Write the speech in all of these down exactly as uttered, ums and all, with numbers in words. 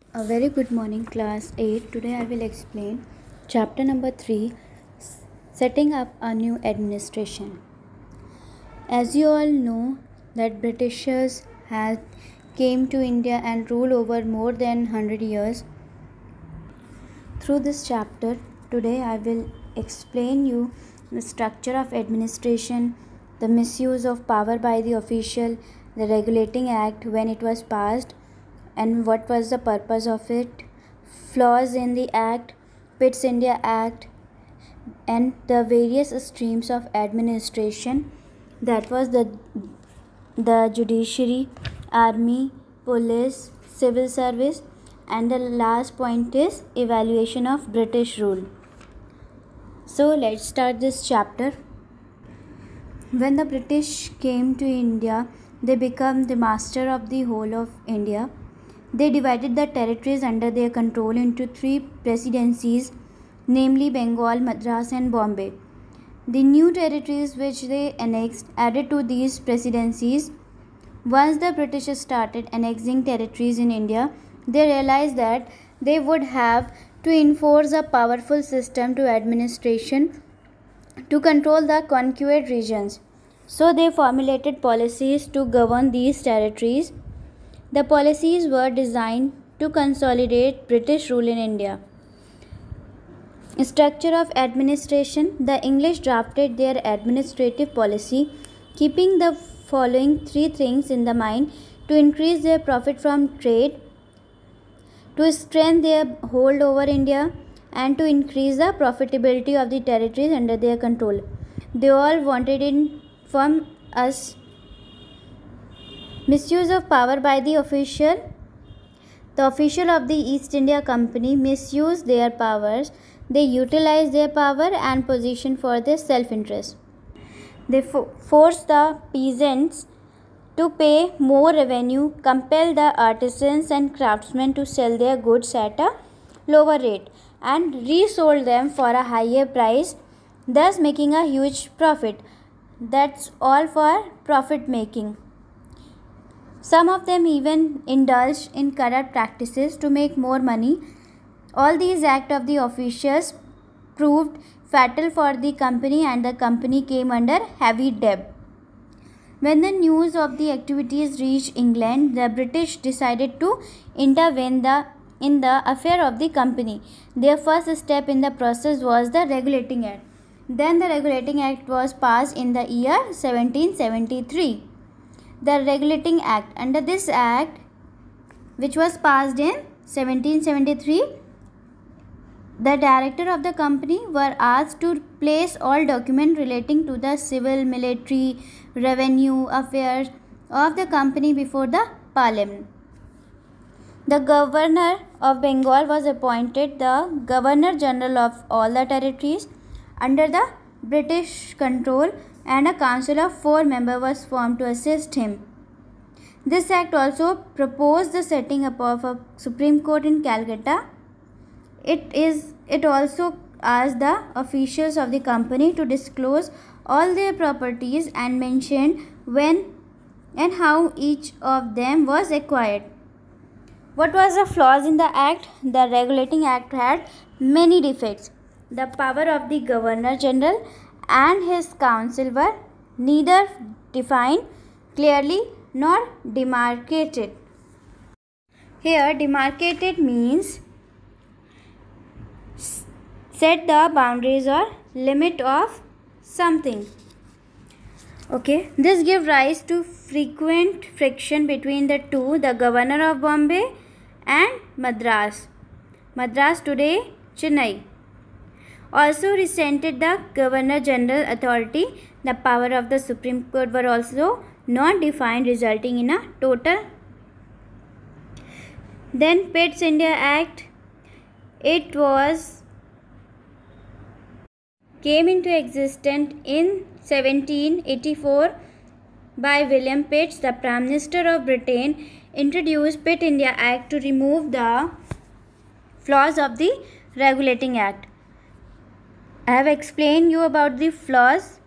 A very good morning, class eight. Today I will explain chapter number three, setting up a new administration. As you all know that Britishers had came to India and ruled over more than one hundred years. Through this chapter today I will explain you the structure of administration, the misuse of power by the official, the regulating act when it was passed and what was the purpose of it, flaws in the act, Pitt's India Act, and the various streams of administration, that was the the judiciary, army, police, civil service, and the last point is evaluation of British rule. So let's start this chapter. When the British came to India, they became the master of the whole of India. They divided the territories under their control into three presidencies, namely Bengal, Madras, and Bombay. The new territories which they annexed added to these presidencies. Once the British started annexing territories in India, they realized that they would have to enforce a powerful system to administration to control the conquered regions. So they formulated policies to govern these territories. The policies were designed to consolidate British rule in India. Structure of administration. The English drafted their administrative policy, keeping the following three things in the mind: to increase their profit from trade, to strengthen their hold over India, and to increase the profitability of the territories under their control. They all wanted it from us. Misuse of power by the official. The official of the East India Company misused their powers. They utilized their power and position for their self-interest. They fo- forced the peasants to pay more revenue, compelled the artisans and craftsmen to sell their goods at a lower rate, and resold them for a higher price, thus making a huge profit. That's all for profit making. Some of them even indulged in corrupt practices to make more money. All these acts of the officials proved fatal for the company, and the company came under heavy debt. When the news of the activities reached England, the British decided to intervene the, in the affair of the company. Their first step in the process was the Regulating Act. Then the Regulating Act was passed in the year seventeen seventy-three. The Regulating Act. Under this act, which was passed in seventeen seventy-three, the director of the company were asked to place all documents relating to the civil, military, revenue affairs of the company before the parliament. The governor of Bengal was appointed the governor general of all the territories under the British control, and a council of four members was formed to assist him. This act also proposed the setting up of a Supreme Court in Calcutta. It is it also asked the officials of the company to disclose all their properties and mentioned when and how each of them was acquired. What was the flaws in the act? The Regulating Act had many defects. The power of the Governor General and his council were neither defined clearly nor demarcated. Here, demarcated means set the boundaries or limit of something. Okay, this gave rise to frequent friction between the two, the governor of Bombay and Madras. Madras today, Chennai. Also resented the Governor General authority. The power of the Supreme Court were also not defined, resulting in a total. Then Pitt's India Act. It was came into existence in seventeen eighty-four by William Pitt. The Prime Minister of Britain introduced Pitt India Act to remove the flaws of the Regulating Act. I have explained you about the flaws.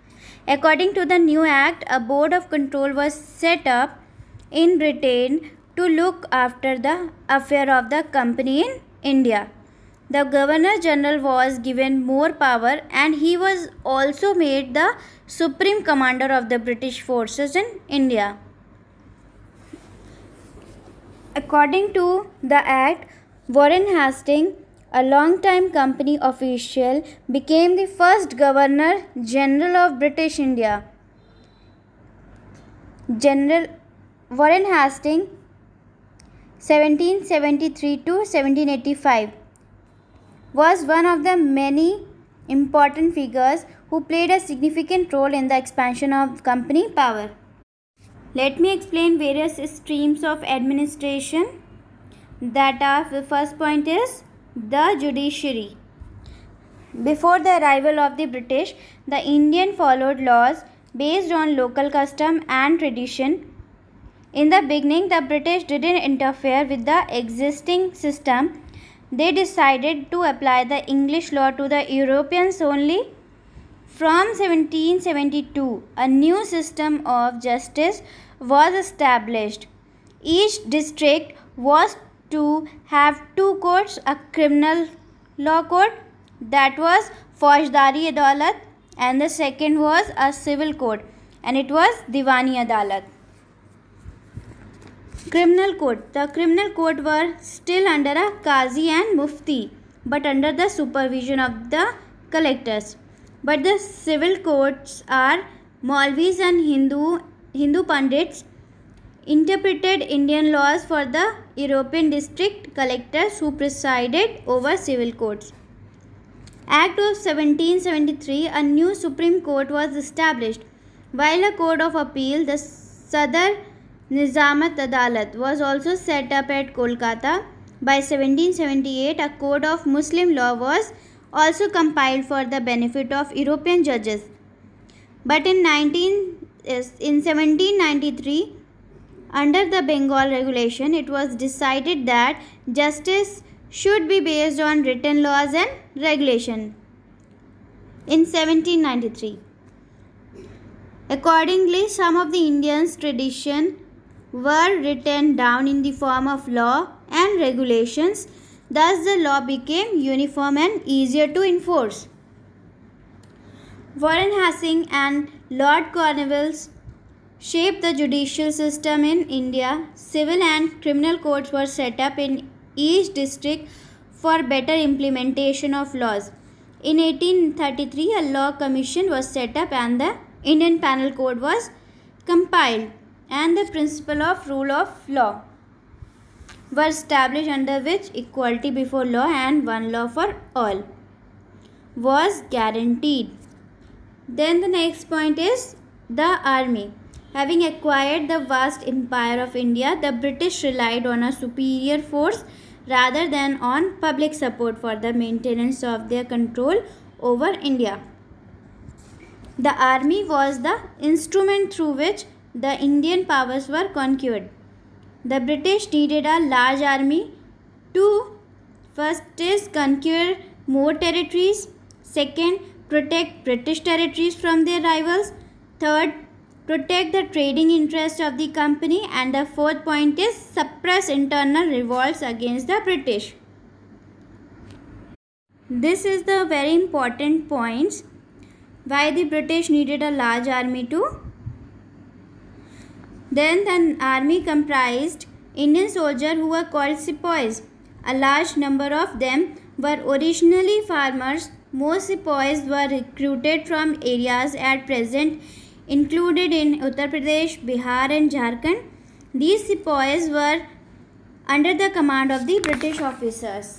According to the new act, a board of control was set up in Britain to look after the affair of the company in India. The Governor General was given more power, and he was also made the supreme commander of the British forces in India. According to the Act, Warren Hastings, a long-time company official, became the first Governor General of British India. General Warren Hastings, seventeen seventy-three to seventeen eighty-five, was one of the many important figures who played a significant role in the expansion of company power. Let me explain various streams of administration that are. The first point is the judiciary. Before the arrival of the British, the Indian followed laws based on local custom and tradition. In the beginning, the British didn't interfere with the existing system. They decided to apply the English law to the Europeans only. From seventeen seventy-two, a new system of justice was established. Each district was to have two courts, a criminal law court, that was Faujdari Adalat, and the second was a civil court, and it was Diwani Adalat. Criminal court. The criminal court were still under a Qazi and Mufti, but under the supervision of the collectors. But the civil courts are Maulvis and Hindu, Hindu Pandits, interpreted Indian laws for the European district collectors who presided over civil courts. Act of seventeen seventy-three, a new Supreme Court was established, while a Court of Appeal, the Sadar Nizamat Adalat, was also set up at Kolkata. By seventeen seventy-eight, a code of Muslim law was also compiled for the benefit of European judges. But in, nineteen, in seventeen ninety-three, under the Bengal regulation, it was decided that justice should be based on written laws and regulation. In seventeen ninety-three, accordingly, some of the Indians' tradition were written down in the form of law and regulations. Thus, the law became uniform and easier to enforce. Warren Hastings and Lord Cornwallis shaped the judicial system in India. Civil and criminal courts were set up in each district for better implementation of laws. In eighteen thirty-three, a law commission was set up and the Indian Penal Code was compiled, and the principle of rule of law were established, under which equality before law and one law for all was guaranteed. Then the next point is the army. Having acquired the vast empire of India, the British relied on a superior force rather than on public support for the maintenance of their control over India. The army was the instrument through which the Indian powers were conquered. The British needed a large army to, first is conquer more territories, second, protect British territories from their rivals, third, protect the trading interests of the company, and the fourth point is suppress internal revolts against the British. This is the very important points why the British needed a large army too. Then the army comprised Indian soldiers who were called sepoys. A large number of them were originally farmers. Most sepoys were recruited from areas at present included in Uttar Pradesh, Bihar and Jharkhand. These sepoys were under the command of the British officers.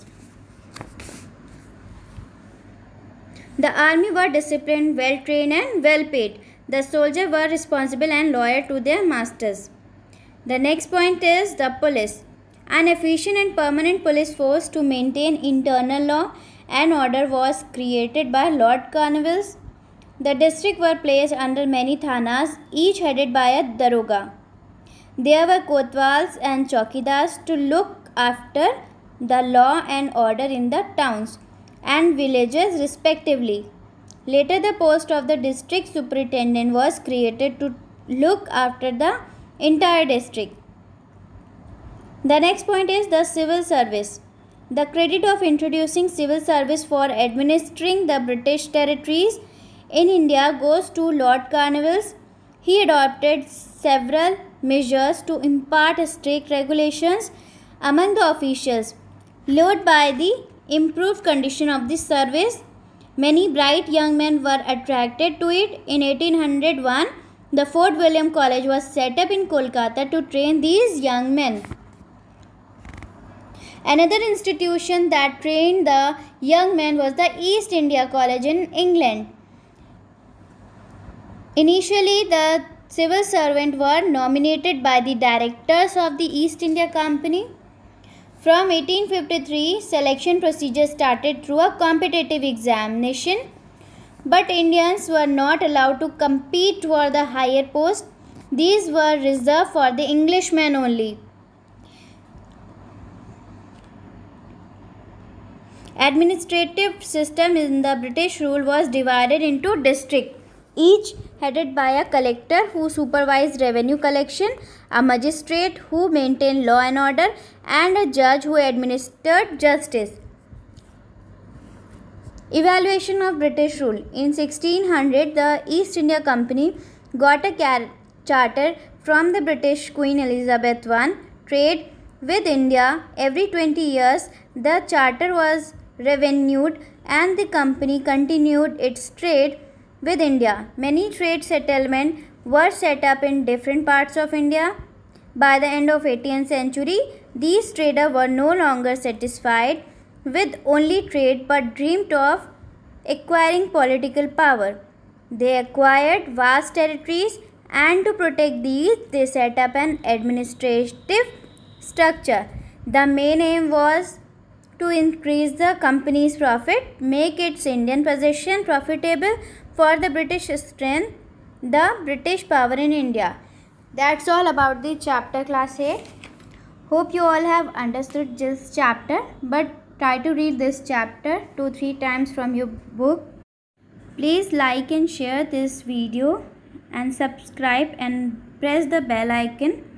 The army were disciplined, well trained and well paid. The soldiers were responsible and loyal to their masters. The next point is the police. An efficient and permanent police force to maintain internal law and order was created by Lord Cornwallis. The districts were placed under many thanas, each headed by a daroga. There were kotwals and chowkidars to look after the law and order in the towns and villages respectively. Later, the post of the district superintendent was created to look after the entire district. The next point is the civil service. The credit of introducing civil service for administering the British territories in India goes to Lord Cornwallis. He adopted several measures to impart strict regulations among the officials. Lured by the improved condition of this service, many bright young men were attracted to it. In eighteen oh one, the Fort William College was set up in Kolkata to train these young men. Another institution that trained the young men was the East India College in England. Initially, the civil servants were nominated by the directors of the East India Company. From eighteen fifty-three, selection procedures started through a competitive examination, but Indians were not allowed to compete for the higher post. These were reserved for the Englishmen only. Administrative system in the British rule was divided into districts, each headed by a collector who supervised revenue collection, a magistrate who maintained law and order, and a judge who administered justice. Evaluation of British rule. In sixteen hundred, the East India Company got a charter from the British Queen Elizabeth the First. Trade with India every twenty years. The charter was renewed and the company continued its trade with India. Many trade settlements were set up in different parts of India. By the end of eighteenth century, these traders were no longer satisfied with only trade but dreamed of acquiring political power. They acquired vast territories, and to protect these, they set up an administrative structure. The main aim was to increase the company's profit, make its Indian possession profitable for the British strength, the British power in India. That's all about the chapter class eight. Hope you all have understood this chapter, but try to read this chapter two three times from your book. Please like and share this video and subscribe and press the bell icon